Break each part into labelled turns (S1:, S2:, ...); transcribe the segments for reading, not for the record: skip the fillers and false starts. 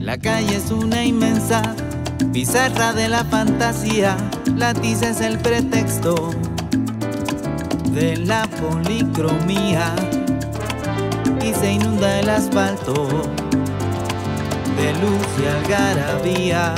S1: La calle es una inmensa pizarra de la fantasía, la tiza es el pretexto de la policromía y se inunda el asfalto de luz y algarabía.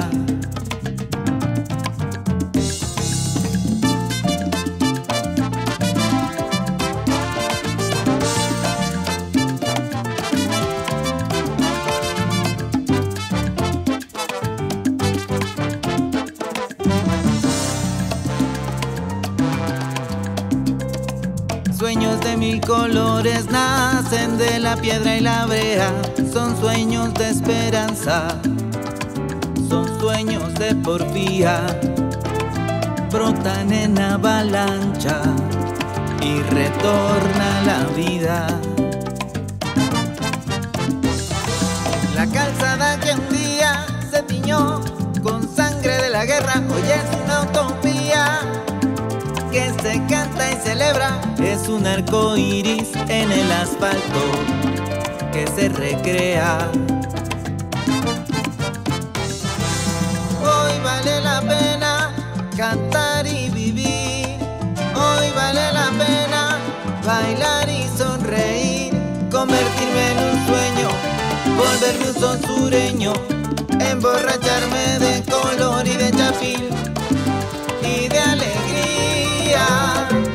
S1: Sueños de mil colores nacen de la piedra y la brea. Son sueños de esperanza, son sueños de porfía. Brotan en avalancha y retorna la vida. La calzada que un día se tiñó con sangre de la guerra, hoy es una utopía que se canta y celebra. Es un arco iris en el asfalto que se recrea. Hoy vale la pena cantar y vivir. Hoy vale la pena bailar y sonreír. Convertirme en un sueño, volverme un son sureño, emborracharme de color y de chapil y de alegría.